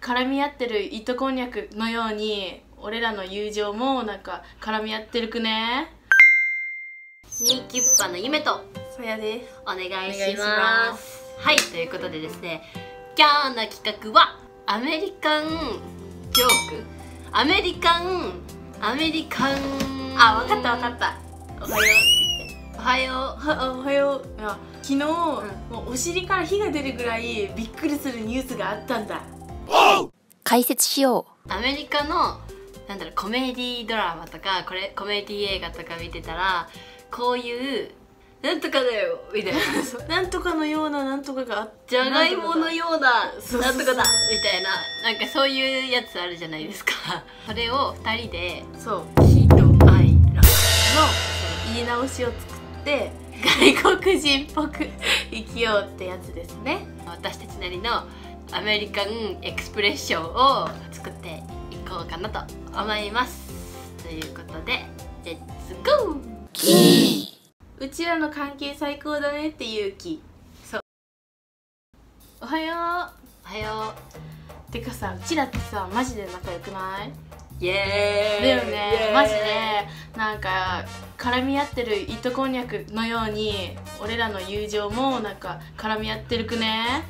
絡み合ってる糸こんにゃくのように俺らの友情もなんか絡み合ってるくね。 ニキッパの夢とそやです。 お願いします。はい、ということでですね、今日の企画はアメリカンジョーク、アメリカンあ、わかったわかった。おはようって言って。 おはよおはよう。いや昨日、もうお尻から火が出るぐらいびっくりするニュースがあったんだ。 解説しよう。アメリカのなんだろう、コメディドラマとかコメディ映画とか見てたら、こういうなんとかだよみたいななんとかのようななんとかがあって、 じゃがいものようななんとかだみたいな、なんかそういうやつあるじゃないですか。それを2人で喜怒哀楽の言い直しを作って外国人っぽく生きようってやつですね。 私たちなりのアメリカンエクスプレッションを作っていこうかなと思います。ということでレッツゴー。 うちらの関係最高だねっていう気。そう。おはよう。 おはよう。てかさ、うちらってさマジで仲良くない？ イエーイだよね。マジでなんか絡み合ってる糸こんにゃくのように俺らの友情もなんか絡み合ってるくね。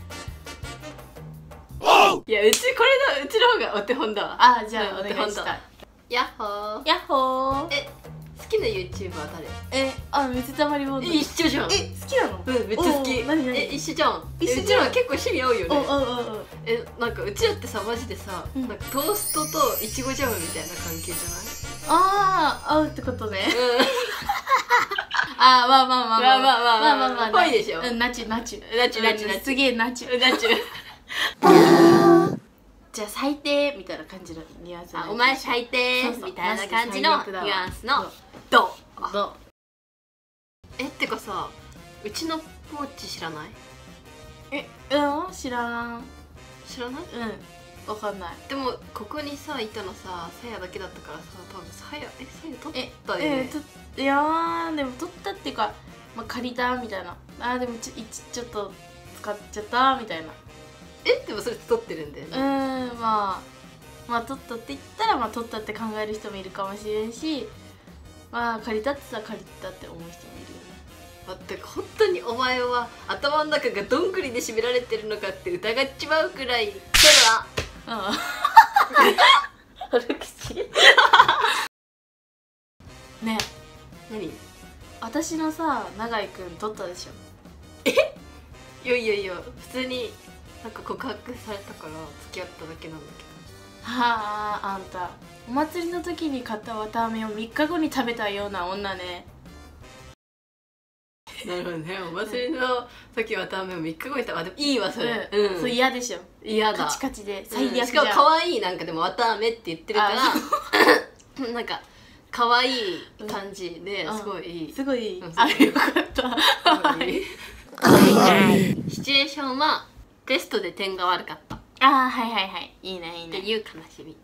いや、うちの方がお手本だわ。 あ、じゃあお願いした。 ヤッホー。 ヤッホー。 好きな YouTuber 誰？ 水溜りボンド。 一緒じゃん。 好きなの？ うん、めっちゃ好き。 何？ 一緒じゃん。うちら結構趣味合うよね。なんかうちらってさ、マジでさ、なんかトーストといちごジャムみたいな関係じゃない？ ああ、合うってことね。ああ、まあぽいでしょ。 ナチすげえナチ。じゃあ最低みたいな感じのニュアンス。 お前最低みたいな感じのニュアンスのド。ってかさ、うちのポーチ知らない？ 知らない？わかんない。 でもここにさいたのさ、さやだけだったからさ、多分さや取ったよね。 いやー、でも取ったっていうか、まあ、借りたみたいな。でもちょっと使っちゃったみたいな。 でもそれ取ってるんだよね。 まあ取ったって言ったら、まあ取ったって考える人もいるかもしれんし、まあ借りたって言ったら借りたって思う人もいるよね。 だって本当にお前は頭の中がどんぐりで締められてるのかって疑っちまうくらい。それは悪口ねえ、 何？ 私のさ、永井くん取ったでしょ。 いや普通になんか告白されたから付き合っただけなんだけど。 はあ、あんたお祭りの時に買った綿あめを3日後に食べたような女ね。 なるほどね。お祭りの時綿あめを3日後に食べた。でもいいわそれ。 それ嫌でしょ。 嫌だ。 カチカチで最悪じゃん。 しかも可愛い、なんかでも綿あめって言ってるからなんか可愛い感じですごいいい。 すごいいい。あ、よかった。 シチュエーションはテストで点が悪かった。 はいいいねっていう悲しみ。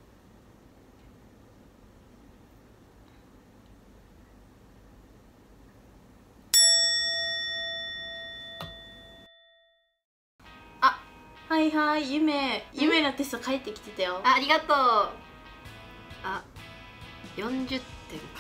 はい、夢のテスト帰ってきてたよ。 ありがとう。40点か。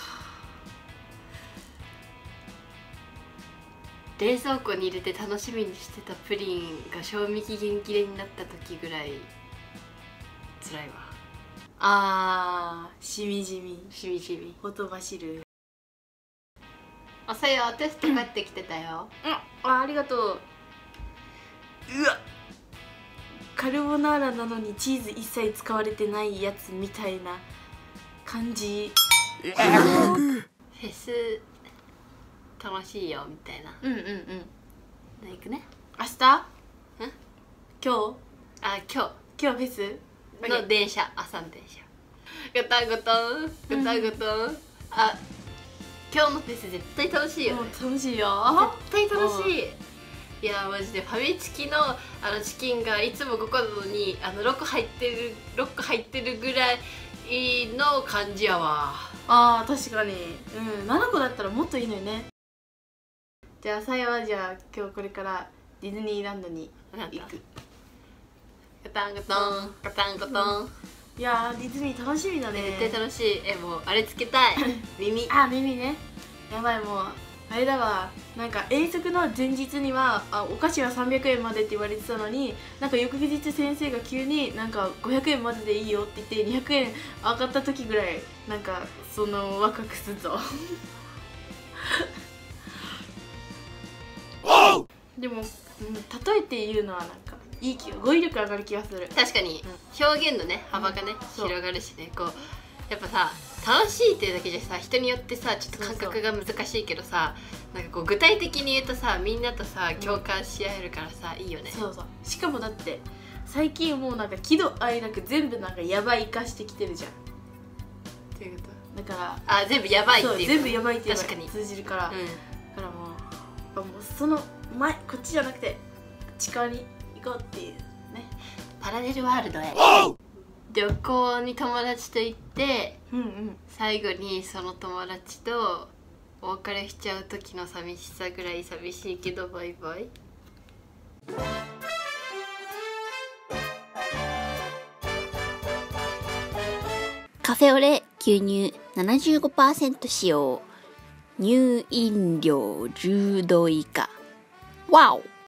冷蔵庫に入れて楽しみにしてたプリンが賞味期限切れになった時ぐらい辛いわ。 しみじみほとばしる。 さやテスト帰ってきてたよ。 ありがとう。うわ、カルボナーラなのにチーズ一切使われてないやつみたいな感じ。 フェス楽しいよみたいな。行くね。 明日？今日フェスの電車、朝の電車。ガタガタン。今日のフェス絶対楽しいよね。 楽しいよ。 絶対楽しい。いやマジでファミチキのチキンがいつも5個なのに6個入ってるぐらいの感じやわ。 確かに。7個だったらもっといいのよね。じゃあさやは今日これからディズニーランドに行く。 ガタンガタンガタンガタン。 いやーディズニー楽しみだね。 絶対楽しい。もうあれつけたい。耳。 耳ね。やばい、もうあれだわ。なんか遠足の前日にはお菓子は300円までって言われてたのに、なんか翌日先生が急になんか500円まででいいよって言って200円上がった時ぐらいなんかワクワクするぞ。でも、例えて言うのはなんかいい気が語彙力上がる気がする。 確かに、表現のね幅がね、広がるしね。こうやっぱさ楽しいっていうだけじゃさ人によってさちょっと感覚が難しいけどさ、なんかこう具体的に言うとさみんなとさ共感し合えるからさ、いいよね。 そうそう。しかもだって最近もうなんか喜怒哀楽全部なんかやばい化してきてるじゃん。 っていうことだから全部やばいっていう。 全部やばいっていう確かに通じるから、だうん、 からもうその前こっちじゃなくて地下に行こうっていうね。 パラレルワールドへ旅行に友達と行って、最後にその友達とお別れしちゃう時の寂しさぐらい寂しいけどバイバイ。 カフェオレ牛乳 75% 使用。乳飲料10度以下。わお。